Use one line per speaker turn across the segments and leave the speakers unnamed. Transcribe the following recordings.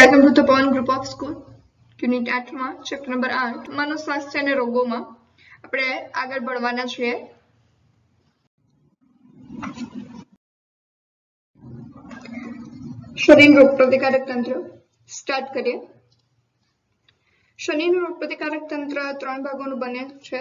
Welcome to the Pawan group of school unit 8 માં chapter number 8 માનવ સ્વાસ્થ્ય અને રોગોમાં આપણે આગળ ભણવાના છીએ. શરીરનું રોગપ્રતિકારક તંત્ર સ્ટાર્ટ કરીએ. શરીરનું રોગપ્રતિકારક તંત્ર 3 ભાગોનું બને છે: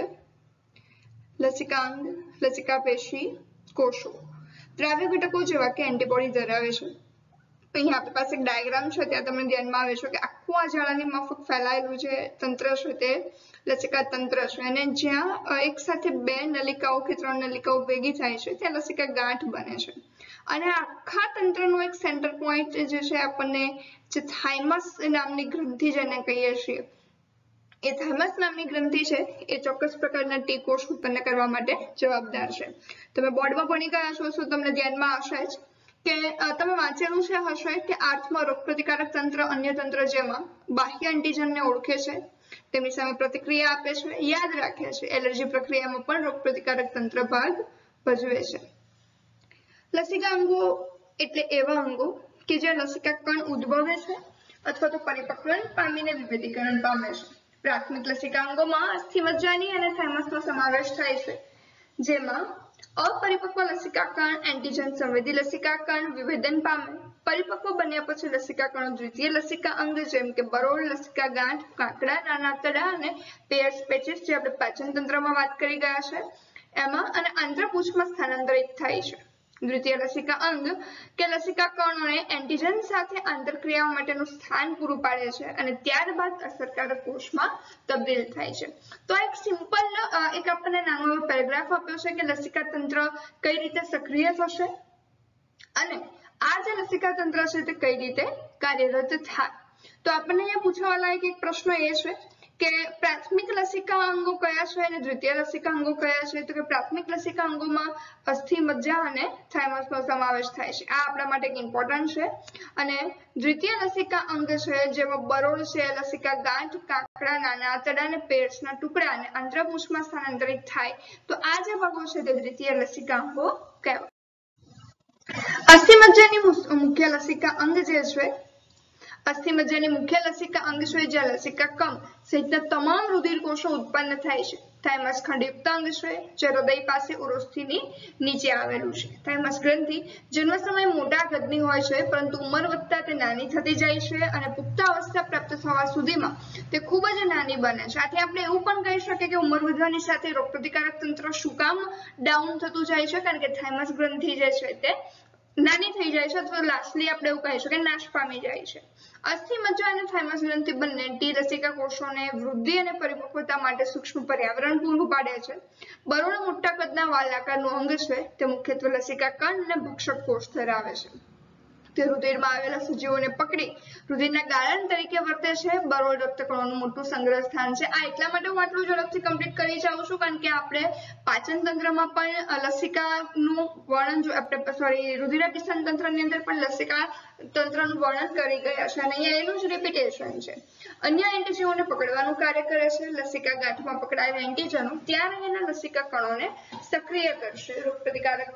લસિકાંગ, લસિકા પેશી, કોષો. દ્રાવ્ય ઘટકો જેવા કે એન્ટીબોડી ધરાવે છે. અહીં આપણી પાસે એક ડાયાગ્રામ છે, ત્યાં તમને ધ્યાનમાં આવે છે કે આખું આ જાળાની માફક ફેલાયેલું જે તંત્ર છે તે લસિકા તંત્ર છે, અને જ્યાં એક સાથે 2 નલિકાઓ કે 3 નલિકાઓ ભેગી થાય છે ત્યાં લસિકા ગાંઠ બને છે. અને આખા તંત્રનો એક સેન્ટર પોઈન્ટ જે છે આપણને જે થાઇમસ નામની ગ્રંથિ જેને કહીએ છીએ, એ થાઇમસ નામની ગ્રંથિ છે એ ચોક્કસ પ્રકારના ટી કોષ ઉત્પન્ન કરવા માટે જવાબદાર છે. તમે બોર્ડમાં ભણી ગયા છો, શું તમને ધ્યાનમાં આવશે જ કે તમે વાંચેલું છે હશે કે આર્થમાં રોગપ્રતિકારક તંત્ર અન્ય તંત્ર જેમાં બાહ્ય એન્ટીજનને ઓળખે છે, તેમની સામે પ્રતિક્રિયા આપે છે, યાદ રાખે છે. એલર્જી પ્રક્રિયામાં પણ રોગપ્રતિકારક તંત્ર ભાગ ભજવે છે. લસિકા અંગો એટલે એવા અંગો કે જે લસિકા કણ ઉદ્ભવે છે અથવા તો પરિપક્વન પામીને વિભેદીકરણ પામે છે. પ્રાથમિક લસિકા અંગોમાં અસ્થિમજ્જાની અને થાઇમસનો સમાવેશ થાય છે, જેમાં અપરિપક્વ લસિકા કણ એન્ટીજન સંવેદી લસિકા કણ વિભેદન પામે. પરિપક્વ બન્યા પછી લસિકા કણો દ્વિતીય લસિકા અંગ જેમ કે બરોળ, લસિકા ગાંઠ, કાંકડા, નાના આંતરડા અને પેયર્સ પેચીસ જે આપણે પાચન તંત્રમાં વાત કરી ગયા છે એમાં અને આંતરપૂછમાં સ્થાનાંતરિત થાય છે. દ્વિતીય લસિકા અંગ કે લસિકા કણોને એન્ટીજન સાથે આંતરક્રિયાઓ માટેનું સ્થાન પૂરું પાડે છે અને ત્યારબાદ અસરકારક કોષમાં તબદીલ થાય છે. તો એક સિમ્પલ એક આપણને નાનો પેરેગ્રાફ આપ્યો છે કે લસિકા તંત્ર કઈ રીતે સક્રિય થશે અને આ જે લસિકા તંત્ર છે તે કઈ રીતે કાર્યરત થાય. તો આપણને અહીંયા પૂછવા લાયક એક પ્રશ્ન એ છે કે પ્રાથમિક લસિકા અંગો કયા છે અને દ્વિતીય લસિકા અંગો કયા છે. તો કે પ્રાથમિક લસિકા અંગોમાં અસ્થિમજ્જા અને થાઇમસનો સમાવેશ થાય છે. આ આપણા માટે એક ઇમ્પોર્ટન્ટ છે. અને દ્વિતીય લસિકા અંગ છે જેમાં બરોળ છે, લસિકા ગાંઠ, કાંકડા, નાના આંતરડા અને પેયર્સના ટુકડા અને આંતરપૂછમાં સ્થાનાંતરિત થાય. તો આ જે ભાગો છે તે દ્વિતીય લસિકા અંગો કહેવાય. અસ્થિમજ્જાની મુખ્ય લસિકા અંગ જે છે, અસ્થિમજ્જાની મુખ્ય લસિકા અંગ છે જ્યાં લસિકા કમ સહિતના તમામ રુધિર કોષો ઉત્પન્ન થાય છે. થાઇમસ ખંડયુક્ત અંગ છે જે હૃદય પાસે ઉરોસ્થિની નીચે આવેલું છે. થાઇમસ ગ્રંથિ જન્મ સમયે મોટા કદની હોય છે, પરંતુ ઉંમર વધતા તે નાની થતી જાય છે અને પુખ્ત અવસ્થા પ્રાપ્ત થવા સુધીમાં તે ખૂબ જ નાની બને છે. આથી આપણે એવું પણ કહી શકીએ કે ઉંમર વધવાની સાથે રોગપ્રતિકારક તંત્ર શું કામ ડાઉન થતું જાય છે, કારણ કે થાઇમસ ગ્રંથિ જે છે તે નાની થઈ જાય છે અથવા લાસ્ટલી આપણે એવું કહી શકીએ નાશ પામી જાય છે. અસ્થિમજ્જા અને થાઇમસ ગ્રંથિ બંને ટી લસિકા કોષોને વૃદ્ધિ અને પરિપક્વતા માટે સૂક્ષ્મ પર્યાવરણ પૂરું પાડે છે. બરોળ મોટા કદના વાલ આકારનું અંગ છે, તે મુખ્યત્વે લસિકા કણ અને ભક્ષક કોષ ધરાવે છે. તે રુધિરમાં આવેલા સજીવોને પકડી રુધિરના ગાળણ તરીકે વર્તે છે. બરોળ રક્તકણોનું મોટું સંગ્રહ સ્થાન છે. આ એટલા માટે હું આટલું ઝડપથી કમ્પ્લીટ કરી જાઉં છું કારણ કે આપણે પાચન તંત્રમાં પણ લસિકાનું વર્ણન રુધિરાભિસરણ તંત્રની અંદર પણ લસિકા તંત્રનું વર્ણન કરી ગયા છે અને અહીંયા એનું જ રિપીટેશન છે. અન્ય એન્ટીજીઓને પકડવાનું કાર્ય કરે છે. લસિકા ગાંઠમાં પકડાયેલા એન્ટીજનો ત્યાં રહેલા લસિકા કણોને સક્રિય કરશે, રોગપ્રતિકારક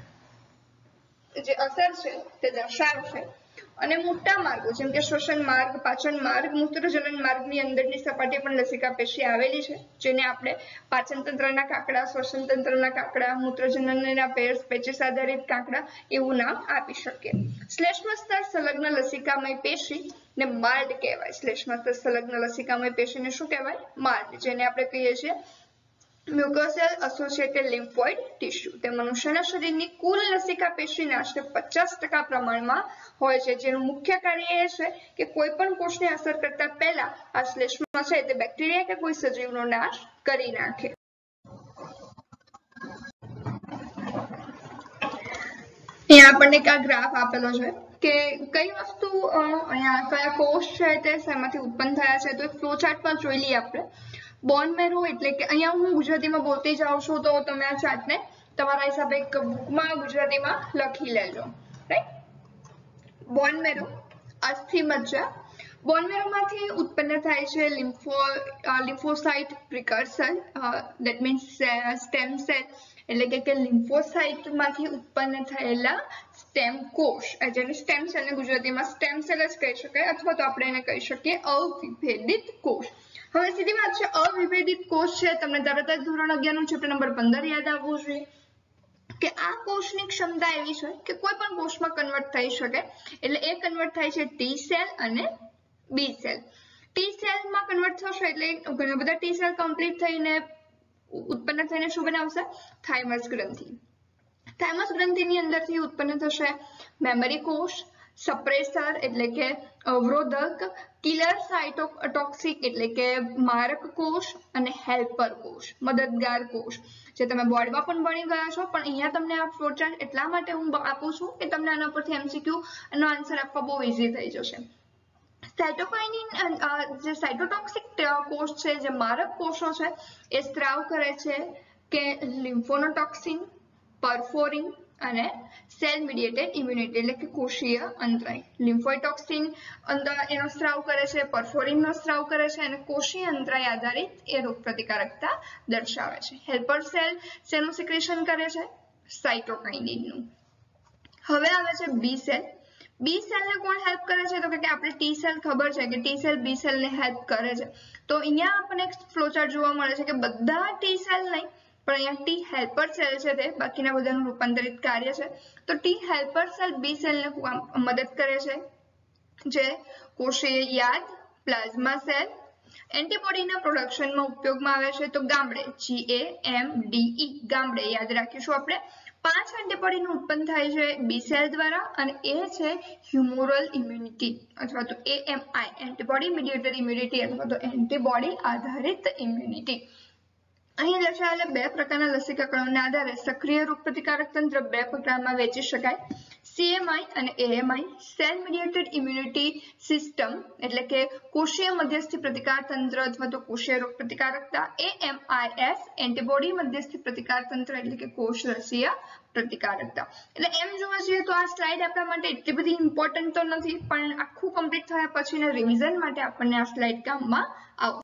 જે અસર છે તે દર્શાવશે. અને મોટા માર્ગો જેમ કે શ્વસન માર્ગ, પાચન માર્ગ, મૂત્રજનન માર્ગની અંદરની સપાટી પણ લસિકા પેશી આવેલી છે, જેને આપણે પાચન તંત્રના કાંકડા, શ્વસન તંત્રના કાંકડા, મૂત્રજનનના પેયર્સ પેચીસ આધારિત કાંકડા એવું નામ આપી શકીએ. શ્લેષ્મ સ્તર સંલગ્ન લસિકામય પેશી ને માર્ડ કહેવાય. શ્લેષ્મ સ્તર સંલગ્ન લસિકામય પેશીને શું કહેવાય? માર્ડ, જેને આપણે કહીએ છીએ મ્યુકોસેલ એસોસિએટેડ લિમ્ફોઇડ ટિશ્યુ. તે મનુષ્યના શરીરની કુલ લસિકા પેશીના આશરે 50% પ્રમાણમાં હોય છે, જેનું મુખ્ય કાર્ય એ છે કે કોઈ પણ કોષને અસર કરતા પહેલા આ શ્લેષ્મ છે તે બેક્ટેરિયા કે કોઈ સજીવનો નાશ કરી નાખે. અહીંયા આપણને એક ગ્રાફ આપેલો છે કે કઈ વસ્તુ અહીંયા કયા કોષ છે તે શેમાંથી ઉત્પન્ન થયા છે. તો એક ફ્લો ચાર્ટમાં જોઈ લઈએ આપણે. બોન મેરો એટલે કે અહીંયા હું ગુજરાતીમાં બોલતી જાઉં છું, તો તમે આ ચાર્ટને તમારા હિસાબે એક બુકમાં ગુજરાતીમાં લખી લેજો. રાઈટ. બોન મેરો, અસ્થિમજ્જા, બોન મેરોમાંથી ઉત્પન્ન થાય છે lymphocyte precursor, that means stem cell, એટલે કે લિમ્ફોસાઇટમાંથી ઉત્પન્ન થયેલા સ્ટેમ કોષ, જેને સ્ટેમ સેલને ગુજરાતીમાં સ્ટેમ સેલ જ કહી શકાય, અથવા તો આપણે એને કહી શકીએ અવિભેદિત કોષ. હવે સીધી વાત છે, અવિભેદિત કોષ છે, તમને તરત જ ધોરણ 11 નું ચેપ્ટર નંબર 15 યાદ આવવું જોઈએ કે આ કોષની ક્ષમતા એવી છે કે કોઈ પણ કોષમાં કન્વર્ટ થઈ શકે. એટલે એ કન્વર્ટ થાય છે ટી સેલ અને બી સેલ. ટી સેલમાં કન્વર્ટ થશે એટલે ઘણા બધા ટી સેલ કમ્પ્લીટ થઈને ઉત્પન્ન થઈને શું બનાવશે? થાઇમસ ગ્રંથિ. થાઇમસ ગ્રંથિની અંદરથી ઉત્પન્ન થશે મેમરી કોષ, સપ્રેસર એટલે કે અવરોધક, કિલર સાઇટોટોક્સિક એટલે કે મારક કોષ, અને હેલ્પર કોષ, મદદગાર કોષ, જે તમે બોર્ડમાં પણ ભણી ગયા છો, પણ અહીંયા તમને આ ફ્લોચાર્ટ એટલા માટે હું આપું છું કે તમને આના પરથી MCQ નો આન્સર આપવા બહુ ઈઝી થઈ જશે. સાઇટોકાઇનિન જે સાઇટોટોક્સિક કોષ છે, જે મારક કોષો છે, એ સ્ત્રાવ કરે છે કે લિમ્ફોનોટોક્સિન, પરફોરિન અને સેલ મીડિયેટેડ ઇમ્યુનિટી એટલે કે કોષીય અંતરાય. લિમ્ફોટોક્સિન એનો સ્ત્રાવ કરે છે, પરફોરિનનો સ્ત્રાવ કરે છે અને કોષીય અંતરાય આધારિત એ રોગપ્રતિકારકતા દર્શાવે છે. હેલ્પર સેલ શેનું સિક્રેશન કરે છે? સાઇટોકાઇનિનનું. હવે આવે છે બી સેલ. બી સેલને કોણ હેલ્પ કરે છે? તો કે આપણે ટી સેલ ખબર છે કે ટી સેલ બી સેલને હેલ્પ કરે છે. તો અહીંયા આપણને એક ફ્લોચાર્ટ જોવા મળે છે કે બધા ટી સેલ નહીં, પણ અહીંયા ટી હેલ્પર સેલ છે, તે બાકીના બધાનું રૂપાંતરિત કાર્ય છે. તો ટી હેલ્પર સેલ બી સેલને મદદ કરે છે, જે કોષીય યાદ, પ્લાઝ્મા સેલ, એન્ટીબોડીના પ્રોડક્શનમાં ઉપયોગમાં આવે છે. તો ગામડે GAMDE ગામડે યાદ રાખીશું આપણે. 5 એન્ટીબોડીનું ઉત્પન્ન થાય છે બી સેલ દ્વારા, અને એ છે હ્યુમોરલ ઇમ્યુનિટી અથવા તો AMI, એન્ટીબોડી મીડિયેટેડ ઇમ્યુનિટી અથવા તો એન્ટીબોડી આધારિત ઇમ્યુનિટી. અહીં દર્શાવેલા 2 પ્રકારના લસિકાકણોના આધારે સક્રિય રોગપ્રતિકારક તંત્ર 2 પ્રકારમાં વહેંચી શકાય: CMI અને AMI. Cell mediated immunity system એટલે કે કોષીય મધ્યસ્થી પ્રતિકાર તંત્ર અથવા તો કોષીય રોગપ્રતિકારકતા. AMIS એન્ટીબોડી મધ્યસ્થી પ્રતિકાર તંત્ર એટલે કે કોષરસીય પ્રતિકારકતા. એટલે એમ જોવા જઈએ તો આ સ્લાઇડ આપણા માટે એટલી બધી ઇમ્પોર્ટન્ટ તો નથી, પણ આખું કમ્પ્લીટ થયા પછીના રિવિઝન માટે આપણને આ સ્લાઇડ કામમાં આવશે.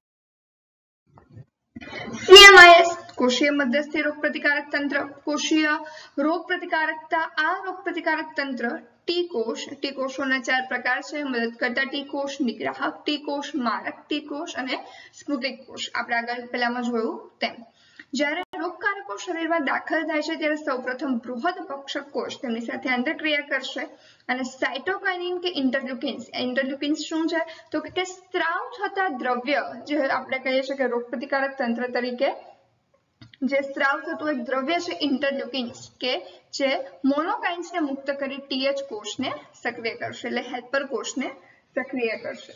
CMIS કોષીય મધ્યસ્થી રોગપ્રતિકારક તંત્ર, કોષીય રોગપ્રતિકારકતા. આ રોગપ્રતિકારક તંત્ર ટી કોષ, ટી કોષોના 4 પ્રકાર છે: મદદકર્તા ટી કોષ, નિગ્રાહક ટી કોષ, મારક ટી કોષ અને સ્મૃતિક કોષ. આપણે આગળ પહેલામાં જોયું તેમ. જ્યારે રોગકારકો શરીરમાં દાખલ થાય છે ત્યારે સૌપ્રથમ બૃહદ ભક્ષક કોષ તેમની સાથે આંતરક્રિયા કરશે અને સાઇટોકાઇનિન કે ઇન્ટરલ્યુકિન્સ. ઇન્ટરલ્યુકિન્સ શું છે? તો કે સ્ત્રાવ થતા દ્રવ્ય, જે આપણે કહીએ છીએ કે રોગપ્રતિકારક તંત્ર તરીકે જે સ્ત્રાવ થતું એક દ્રવ્ય છે ઇન્ટરલ્યુકિન્સ, કે જે મોનોકાઇન્સને મુક્ત કરી ટીએચ કોષને સક્રિય કરશે, એટલે હેલ્પર કોષને સક્રિય કરશે.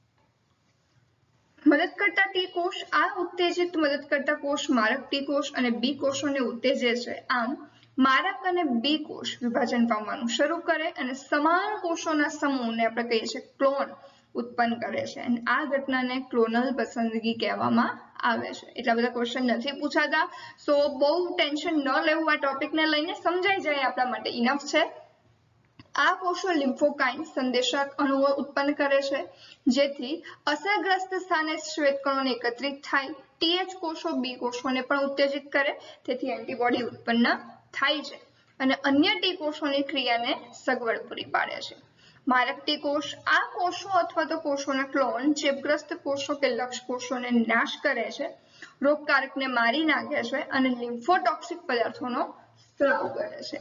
મદદકર્તા ટી કોષ. આ ઉત્તેજિત મદદકર્તા કોષ મારક ટી કોષ અને બી કોષોને ઉત્તેજે છે. આમ મારક અને બી કોષ વિભાજન પામવાનું શરૂ કરે અને સમાન કોષોના સમૂહને આપણે કહીએ છીએ ક્લોન ઉત્પન્ન કરે છે, અને આ ઘટનાને ક્લોનલ પસંદગી કહેવામાં આવે છે. એટલા બધા ક્વેશ્ચન નથી પૂછાતા, સો બહુ ટેન્શન ન લેવું, આ ટોપિકને લઈને સમજાઈ જાય આપણા માટે ઇનફ છે. આ કોષો લિમ્ફોકાઇન સંદેશક અણુઓ ઉત્પન્ન કરે છે, જેથી અસરગ્રસ્ત સ્થાને શ્વેતકણોને એકત્રિત થાય. ટીએચ કોષો બી કોષોને પણ ઉત્તેજિત કરે, તેથી એન્ટીબોડી ઉત્પન્ન થાય છે અને અન્ય ટી કોષોની ક્રિયાને સગવડ પૂરી પાડે છે. મારક ટી કોષ. આ કોષો અથવા તો કોષોના ક્લોન ચેપગ્રસ્ત કોષો કે લક્ષ કોષોને નાશ કરે છે, રોગકારકને મારી નાખે છે અને લિમ્ફોટોક્સિક પદાર્થોનો સ્ત્રાવ કરે છે.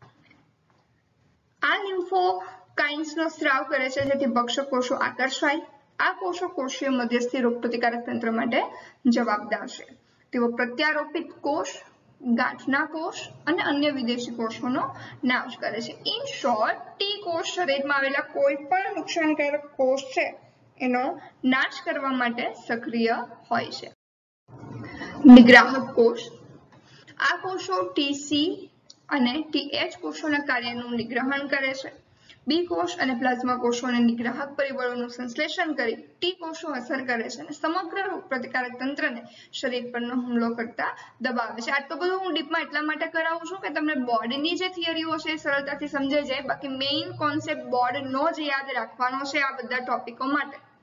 આ લિમ્ફોકાઇન્સનો સ્ત્રાવ કરે છે, જેથી ભક્ષક કોષો આકર્ષાય. આ કોષો કોષીય મધ્યસ્થી રોગપ્રતિકારક તંત્ર માટે જવાબદાર છે. તેઓ પ્રત્યારોપિત કોષ, ગાંઠના કોષ અને અન્ય વિદેશી કોષોનો નાશ કરે છે. ઇન શોર્ટ, ટી કોષ શરીરમાં આવેલા કોઈ પણ નુકસાનકારક કોષ છે એનો નાશ કરવા માટે સક્રિય હોય છે. નિગ્રાહક કોષ. આ કોષો ટીસી અને ટીએચ કોષોના કાર્યનું નિગ્રહણ કરે છે. બી કોષ અને પ્લાઝ્મા કોષોને નિગ્રાહક પરિબળોનું સંશ્લેષણ કરી ટી કોષો અસર કરે છે અને સમગ્ર રોગપ્રતિકારક તંત્રને શરીર પરનો હુમલો કરતા દબાવે છે. આટલું બધું હું ડીપમાં એટલા માટે કરાવું છું કે તમને બોર્ડની જે થિયરીઓ છે એ સરળતાથી સમજાઈ જાય. બાકી મેઇન કોન્સેપ્ટ બોર્ડનો જ યાદ રાખવાનો છે આ બધા ટોપિકો માટે.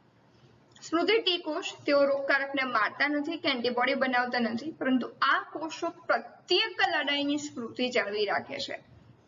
સ્મૃતિ ટી કોષ તેઓ રોગકારકને મારતા નથી કે એન્ટીબોડી બનાવતા નથી, પરંતુ આ કોષો પ્રત્યેક લડાઈની સ્મૃતિ જાળવી રાખે છે.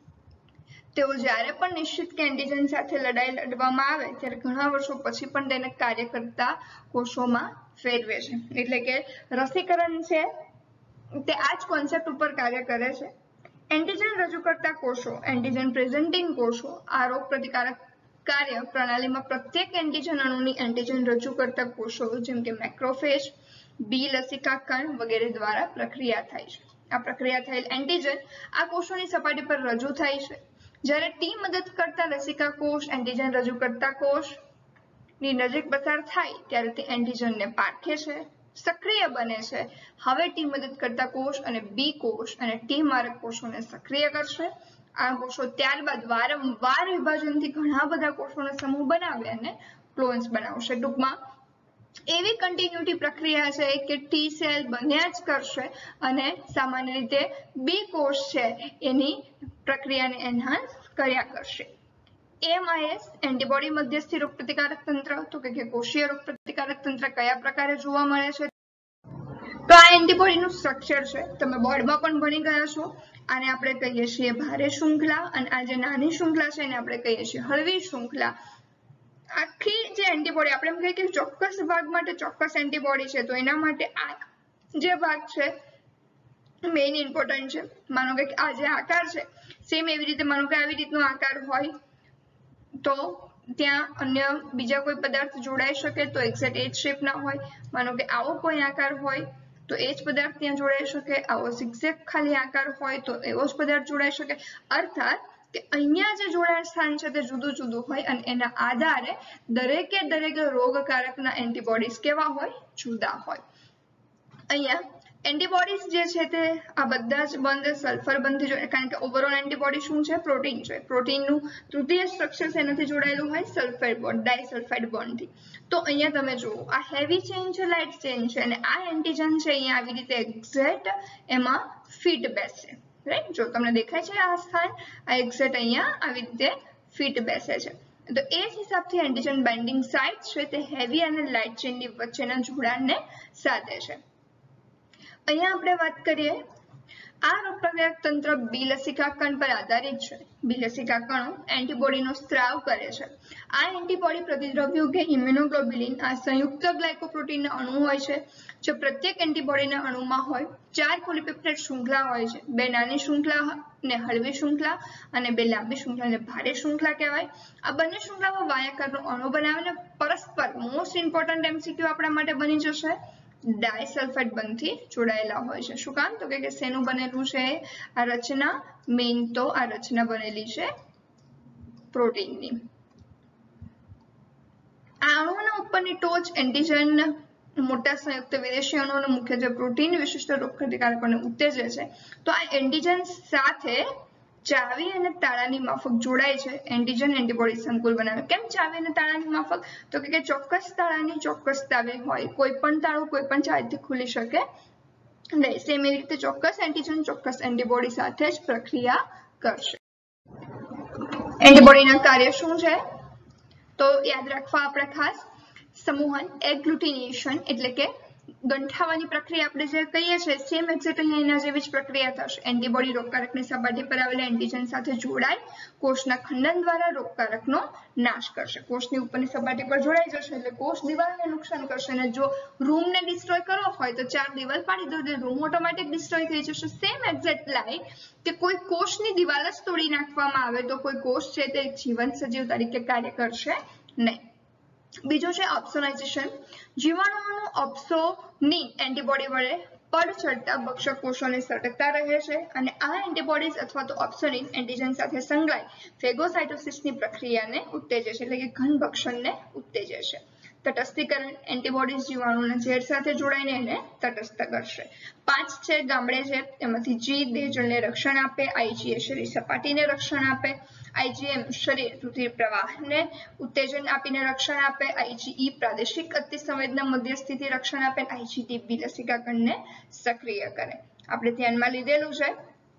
તેઓ જ્યારે પણ નિશ્ચિત કે એન્ટીજન સાથે લડાઈ લડવામાં આવે ત્યારે ઘણા વર્ષો પછી પણ તેને કાર્ય કરતા કોષોમાં ફેરવે છે. એટલે કે રસીકરણ છે તે આ જ કોન્સેપ્ટ ઉપર કાર્ય કરે છે. એન્ટીજન રજૂ કરતા કોષો, એન્ટીજન પ્રેઝન્ટિંગ કોષો આ રોગ પ્રતિકારક કાર્ય પ્રણાલીમાં પ્રત્યેક એન્ટીજન અણુની એન્ટીજન રજૂ કરતા કોષો જેમ કે મેક્રોફેજ, બી લસિકા કણ વગેરે દ્વારા પ્રક્રિયા થાય છે. આ પ્રક્રિયા થયેલ એન્ટીજન આ કોષોની સપાટી પર રજૂ થાય છે. જ્યારે ટી મદદ કરતા લસિકા કોષ એન્ટીજન રજૂ કરતા કોષની નજીક પસાર થાય ત્યારે તે એન્ટીજનને પારખે છે, સક્રિય બને છે. હવે ટી મદદ કરતા કોષ અને બી કોષ અને ટી મારક કોષોને સક્રિય કરશે. આ કોષો ત્યારબાદ વારંવાર વિભાજનથી ઘણા બધા કોષોનો સમૂહ બનાવે અને ક્લોન્સ બનાવશે. ટૂંકમાં એવી કન્ટિન્યુટી પ્રક્રિયા છે કે ટી સેલ બન્યા જ કરશે અને સામાન્ય રીતે બી કોષ છે એની પ્રક્રિયાને એન્હાન્સ કર્યા કરશે. એમઆઈએસ એન્ટીબોડી મધ્યસ્થી રોગપ્રતિકારક તંત્ર, તો કે કોષીય રોગપ્રતિકારક તંત્ર કયા પ્રકારે જોવા મળે છે? તો આ એન્ટીબોડીનું સ્ટ્રક્ચર છે, તમે બોર્ડમાં પણ ભણી ગયા છો. આને આપણે કહીએ છીએ ભારે શૃંખલા અને આ જે નાની શૃંખલા છે એને આપણે કહીએ છીએ હળવી શૃંખલા. આખી જે એન્ટીબોડી આપણે એમ કહીએ કે ચોક્કસ ભાગ માટે ચોક્કસ એન્ટીબોડી છે, તો એના માટે આ જે ભાગ છે મેઇન ઇમ્પોર્ટન્ટ છે. માનો કે આ જે આકાર છે સેમ એવી રીતે માનો કે આવી રીતનો આકાર હોય તો ત્યાં અન્ય બીજા કોઈ પદાર્થ જોડાઈ શકે તો એક્ઝેક્ટ એ જ શેપના હોય. માનો કે આવો કોઈ આકાર હોય તો એ જ પદાર્થ ત્યાં જોડાઈ શકે, આવો ઝિગઝેગ ખાલી આકાર હોય તો એવો જ પદાર્થ જોડાઈ શકે. અર્થાત કે અહીંયા જે જોડાણ સ્થાન છે તે જુદું જુદું હોય અને એના આધારે દરેક રોગકારકના એન્ટીબોડીઝ કેવા હોય? જુદા હોય. અહીંયા એન્ટીબોડીઝ જે છે તે આ બધા જ બંધ સલ્ફર બંધથી જોડાય, કારણ કે ઓવરઓલ એન્ટીબોડી શું છે? પ્રોટીન છે. પ્રોટીનનું તૃતીય સ્ટ્રક્ચર એનાથી જોડાયેલું હોય સલ્ફાઇડ બોન્ડ, ડાયસલ્ફાઇડ બોન્ડથી. તો અહીંયા તમે જુઓ આ હેવી ચેઇન છે, લાઇટ ચેઇન છે અને આ એન્ટીજન છે અહીંયા આવી રીતે એક્ઝેક્ટ એમાં ફિટ બેસે. રાઈટ, જો તમને દેખાય છે આ સ્થાન, આ એક્ઝેક્ટ અહીંયા આવી રીતે ફિટ બેસે છે. તો એ જ હિસાબથી એન્ટીજન બાઇન્ડિંગ સાઇટ છે તે હેવી અને લાઇટ ચેઇનની વચ્ચેના જોડાણને સાધે છે. અહીંયા આપણે વાત કરીએ, આ રોગપ્રતિકારક તંત્ર બી લસિકા કણ પર આધારિત છે. બી લસિકા કણો એન્ટીબોડીનો સ્ત્રાવ કરે છે. આ એન્ટીબોડી પ્રતિદ્રવ્યો કે ઇમ્યુનોગ્લોબ્યુલિન આ સંયુક્ત ગ્લાયકોપ્રોટીનના અણુ હોય છે. જે પ્રત્યેક એન્ટીબોડીના અણુમાં હોય 4 પોલીપેપ્ટાઇડ શૃંખલા હોય છે. 2 નાની શૃંખલા ને હળવી શૃંખલા અને 2 લાંબી શૃંખલા ને ભારે શૃંખલા કહેવાય. આ બંને શૃંખલાઓ વાયાકારનો અણુ બનાવીને પરસ્પર મોસ્ટ ઇમ્પોર્ટન્ટ એમસીક્યુ આપણા માટે બની જશે ડાયસલ્ફાઇડ બંધથી જોડાયેલા હોય છે. શું કામ? તો કે શેનું બનેલું છે આ રચના? મેઇન તો આ રચના બનેલી છે પ્રોટીનની. આ અણુઓના ઉપરની ટોચ એન્ટીજન મોટા સંયુક્ત વિદેશી અણુઓને મુખ્યત્વે પ્રોટીન વિશિષ્ટ રોગપ્રતિકારકોને ઉત્તેજે છે. તો આ એન્ટીજન સાથે ચાવી અને તાળાની માફક જોડાય છે. એન્ટીજન એન્ટીબોડી સંકુલ બનાવે. કેમ ચાવી અને તાળાની માફક? તો કે ચોક્કસ તાળાની ચોક્કસ ચાવી હોય, કોઈ પણ તાળું કોઈ પણ ચાવીથી ખુલી શકે નહીં. સેમ એવી રીતે ચોક્કસ એન્ટીજન ચોક્કસ એન્ટીબોડી સાથે જ પ્રક્રિયા કરશે. એન્ટીબોડીના કાર્ય શું છે? તો યાદ રાખવા આપણે ખાસ સમૂહન, એગ્લુટિનેશન એટલે કે ગંઠાવાની પ્રક્રિયા આપણે જે કહીએ છીએ સેમ એક્ઝેક્ટ અહીંયા એના જેવી જ પ્રક્રિયા થશે. એન્ટીબોડી રોગકારકની સપાટી પર આવેલા એન્ટીજન સાથે જોડાય કોષના ખંડન દ્વારા રોગકારકનો નાશ કરશે. કોષની ઉપરની સપાટી પર જોડાઈ જશે એટલે કોષ દિવાલને નુકસાન કરશે અને જો રૂમને ડિસ્ટ્રોય કરવો હોય તો 4 દિવાલ પાડી દો એટલે રૂમ ઓટોમેટિક ડિસ્ટ્રોય થઈ જશે. સેમ એક્ઝેક્ટ લાઈક કે કોઈ કોષની દિવાલ જ તોડી નાખવામાં આવે તો કોઈ કોષ છે તે જીવંત સજીવ તરીકે કાર્ય કરશે નહીં. બીજો છે ઓપ્સોનાઇઝેશન. જીવાણુઓનું ઓપ્સોનિન એન્ટીબોડી વડે પડ ચડતા ભક્ષક કોષોને સટકતા રહે છે અને આ એન્ટીબોડીઝ અથવા તો ઓપ્સોનિન એન્ટીજન સાથે સંકળાય ફેગોસાઇટોસિસની પ્રક્રિયાને ઉત્તેજે છે, એટલે કે ઘન ભક્ષણને ઉત્તેજે છે. તટસ્થીકરણ એન્ટીબોડીઝ જીવાણુના ઝેર સાથે જોડાઈને એને તટસ્થ કરશે. 5 છે ગામડે ઝેર, એમાંથી જી દેહજળને રક્ષણ આપે, આઈજી એ શરીર સપાટીને રક્ષણ આપે, આઈજીએમ શરીર રુધિર પ્રવાહને ઉત્તેજન આપીને રક્ષણ આપે, આઈજીઈ પ્રાદેશિક અતિસંવેદના મધ્યસ્થીથી રક્ષણ આપે, આઈજીટી બી લસિકા કણને સક્રિય કરે. આપણે ધ્યાનમાં લીધેલું છે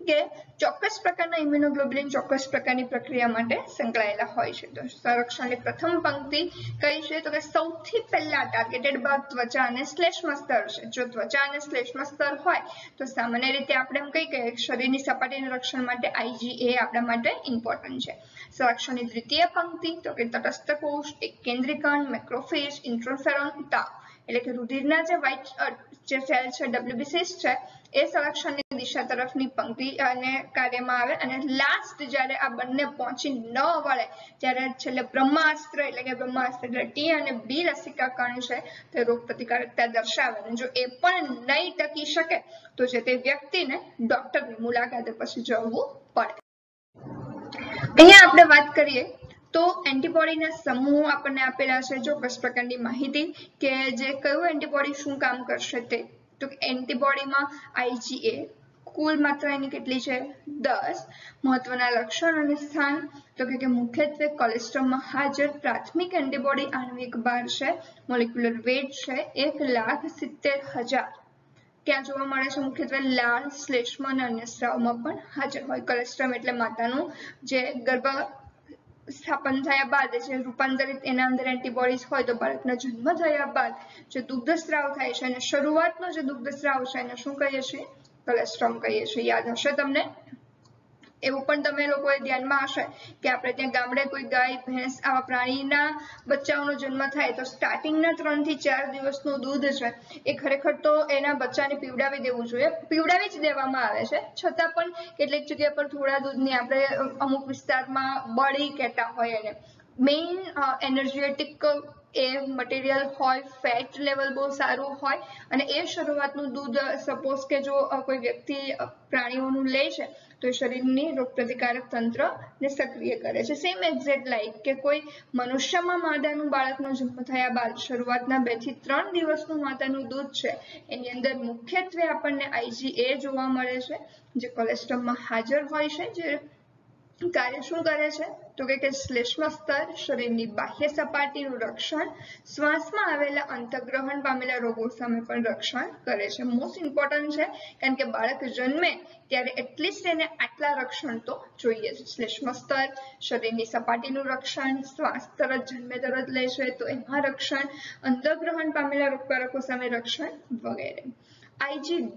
કે ચોક્કસ પ્રકારના ઇમ્યુનોગ્લોબ્યુલિન ચોક્કસ પ્રકારની પ્રક્રિયા માટે સંકળાયેલા હોય છે. તો સંરક્ષણની પ્રથમ પંક્તિ કઈ છે તો કે સૌથી પહેલા ટાર્ગેટેડ ભાગ ત્વચા અને શ્લેષ્મ સ્તર છે. જો ત્વચા અને શ્લેષ્મ સ્તર હોય તો સામાન્ય રીતે આપણે એમ કહી કે શરીરની સપાટીના રક્ષણ માટે IgA આપણા માટે ઇમ્પોર્ટન્ટ છે. સંરક્ષણની દ્વિતીય પંક્તિ તો કે તટસ્થ કોષ, એક કેન્દ્રીકણ, મેક્રોફેજ, ઇન્ટરફેરોન, તા એટલે કે રુધિરના જે વ્હાઇટ જે સેલ છે WBCs છે એ સંરક્ષણની દિશા તરફની પંક્તિ અને કાર્યમાં આવે અને લાસ્ટ જ્યારે આ બંને પહોંચી ન વળે ત્યારે છેલ્લે બ્રહ્માસ્ત્ર એટલે કે બ્રહ્માસ્ત્ર એટલે T અને B લસિકા કણ છે તે રોગ પ્રતિકારકતા દર્શાવે અને જો એ પણ નહીં ટકી શકે તો જે તે વ્યક્તિને ડોક્ટરની મુલાકાતે પછી જવું પડે. અહીંયા આપણે વાત કરીએ તો એન્ટીબોડીના સમૂહ આપણને આપેલા છે ચોક્કસ પ્રકારની માહિતી કે જે કયું એન્ટીબોડી શું કામ કરશે તે. તો એન્ટીબોડીમાં IgA કુલ માત્રા એની કેટલી છે 10. મહત્વના લક્ષણ અને સ્થાન તો કે મુખ્યત્વે કોલેસ્ટ્રોલમાં હાજર પ્રાથમિક એન્ટીબોડી આણ્વિક ભાર છે, મોલેક્યુલર વેટ છે 1,70,000. ક્યાં જોવા મળે છે મુખ્યત્વે લાળ, શ્લેષ્મ અને અન્ય સ્રાવમાં પણ હાજર હોય. કોલેસ્ટ્રોમ એટલે માતાનું જે ગર્ભ સ્થાપન થયા બાદ જે રૂપાંતરિત એના અંદર એન્ટીબોડીઝ હોય તો બાળકના જન્મ થયા બાદ જે દુગ્ધસ્રાવ થાય છે અને શરૂઆતનો જે દુગ્ધસ્રાવ છે એને શું કહીએ છીએ કોલેસ્ટ્રોમ કહીએ છીએ. યાદ હશે તમને. એવું પણ તમે લોકોએ ધ્યાનમાં હશે કે આપણે ત્યાં ગામડે કોઈ ગાય ભેંસ આવા પ્રાણીના બચ્ચાઓનો જન્મ થાય તો સ્ટાર્ટિંગના 3 થી 4 દિવસનું દૂધ છે એ ખરેખર તો એના બચ્ચાને પીવડાવી દેવું જોઈએ. પીવડાવી જ દેવામાં આવે છે છતાં પણ કેટલીક જગ્યા પર થોડા દૂધની આપણે અમુક વિસ્તારમાં બળી કહેતા હોય એને મેઇન એનર્જેટિક એ મટીરિયલ હોય, ફેટ લેવલ બહુ સારું હોય અને એ શરૂઆતનું દૂધ સપોઝ કે જો કોઈ વ્યક્તિ પ્રાણીઓનું લે છે તો એ શરીરની રોગપ્રતિકારક તંત્રને સક્રિય કરે છે. સેમ એક્ઝેક્ટ લાઈક કે કોઈ મનુષ્યમાં માદાનું બાળકનો જન્મ થયા બાદ શરૂઆતના 2 થી 3 દિવસનું માતાનું દૂધ છે એની અંદર મુખ્યત્વે આપણને IgA જોવા મળે છે જે કોલેસ્ટ્રોલમાં હાજર હોય છે. જે કાર્ય શું કરે છે તો કે શ્લેષ્મ સ્તર, શરીરની બાહ્ય સપાટીનું રક્ષણ, શ્વાસમાં આવેલા અંતઃગ્રહણ પામેલા રોગો સામે પણ રક્ષણ કરે છે. મોસ્ટ ઇમ્પોર્ટન્ટ છે કારણ કે બાળક જન્મે ત્યારે એટલીસ્ટ એને આટલા રક્ષણ તો જોઈએ છે. શ્લેષ્મ સ્તર, શરીરની સપાટીનું રક્ષણ, શ્વાસ તરત જન્મે તરત લે છે તો એમાં રક્ષણ, અંતઃગ્રહણ પામેલા રોગકારકો સામે રક્ષણ વગેરે. IgD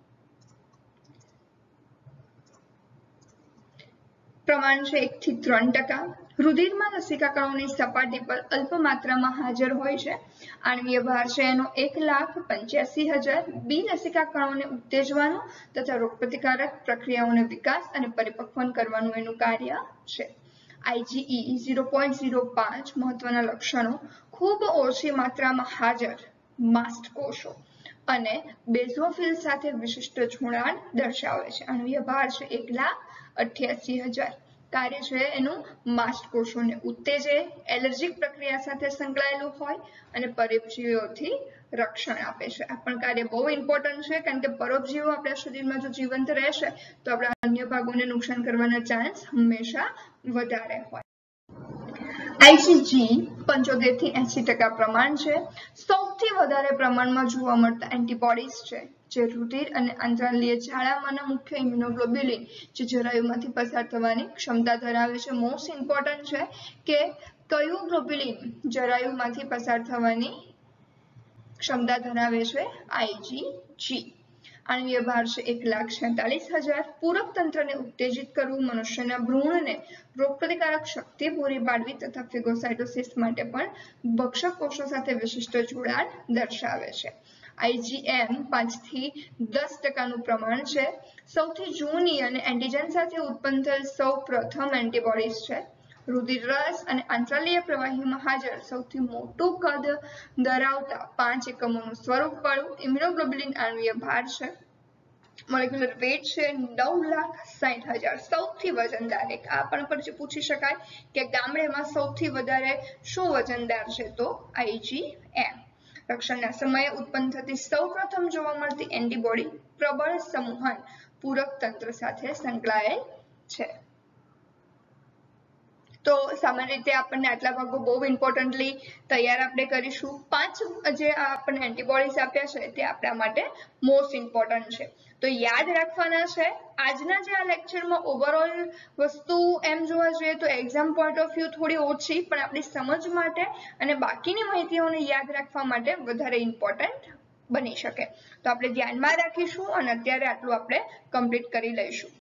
પ્રમાણ છે 1 થી 3%. રુધિરમાં લસિકા કણોની સપાટી પર અલ્પ માત્રામાં હાજર હોય છે. આણ્વીય ભાર છે એનો 1,85,000. બી લસિકા કણોને ઉત્તેજવાનું તથા રોગપ્રતિકારક પ્રક્રિયાઓનો વિકાસ અને પરિપક્વન કરવાનું એનું કાર્ય છે. IgE 0.05. મહત્વના લક્ષણો ખૂબ ઓછી માત્રામાં હાજર માસ્ટ કોષો અને બેઝોફિલ સાથે વિશિષ્ટ જોડાણ દર્શાવે છે. આણ્વીય ભાર છે 1,88,000. કાર્ય છે એનું માસ્ટ કોષોને ઉત્તેજે, એલર્જીક પ્રક્રિયા સાથે સંકળાયેલું હોય અને પરોપજીવીઓથી રક્ષણ આપે છે. આ પણ કાર્ય બહુ ઇમ્પોર્ટન્ટ છે કારણ કે પરોપજીવો આપણા શરીરમાં જો જીવંત રહેશે તો આપણા અન્ય ભાગોને નુકસાન કરવાના ચાન્સ હંમેશા વધારે હોય. IgG 75 થી 80% પ્રમાણ છે. સૌથી વધારે પ્રમાણમાં જોવા મળતા એન્ટીબોડીઝ છે જે રુધિર અને આંતરલીય ઝાડામાંના મુખ્ય ઇમ્યુનોગ્લોબ્યુલિન જે જરાયુમાંથી પસાર થવાની ક્ષમતા ધરાવે છે. મોસ્ટ ઇમ્પોર્ટન્ટ છે કે કયું ગ્લોબ્યુલિન જરાયુમાંથી પસાર થવાની ક્ષમતા ધરાવે છે IgG. આણ્વીય ભાર છે 1,46,000. પૂરક તંત્રને ઉત્તેજિત કરવું, મનુષ્યના ભ્રૂણને રોગપ્રતિકારક શક્તિ પૂરી પાડવી તથા ફેગોસાઇટોસિસ માટે પણ ભક્ષક કોષો સાથે વિશિષ્ટ જોડાણ દર્શાવે છે. IgM 5 થી 10% પ્રમાણ છે. સૌથી જૂની અને એન્ટીજન સાથે ઉત્પન્ન થયેલ સૌ પ્રથમ એન્ટીબોડીઝ છે. રુધિર રસ અને આંતરલીય પ્રવાહીમાં હાજર સૌથી મોટું કદ ધરાવતા 5 એકમોનું સ્વરૂપવાળું ઇમ્યુનોગ્લોબ્યુલિન આણ્વીય ભાર છે. મોલેક્યુલર વેટ છે 9,60,000. સૌથી વજનદાર એક આ પણ પછી પૂછી શકાય કે ગામડેમાં સૌથી વધારે શું વજનદાર છે તો IgM. રક્ષણના સમયે ઉત્પન્ન થતી સૌપ્રથમ જોવા મળતી એન્ટીબોડી પ્રબળ સંવહન પૂરક તંત્ર સાથે સંકળાયેલ છે. તો સામાન્ય રીતે આપણને આટલા ભાગો બહુ ઇમ્પોર્ટન્ટલી તૈયાર આપણે કરીશું. 5 જે આપણને એન્ટીબોડીઝ આપ્યા છે તે આપણા માટે મોસ્ટ ઇમ્પોર્ટન્ટ છે. તો યાદ રાખવાના છે. આજના જે આ લેક્ચરમાં ઓવરઓલ વસ્તુ એમ જોવા જોઈએ તો એક્ઝામ પોઈન્ટ ઓફ વ્યૂ થોડી ઓછી, પણ આપણી સમજ માટે અને બાકીની માહિતીઓને યાદ રાખવા માટે વધારે ઇમ્પોર્ટન્ટ બની શકે. તો આપણે ધ્યાનમાં રાખીશું અને અત્યારે આટલું આપણે કમ્પ્લીટ કરી લઈશું.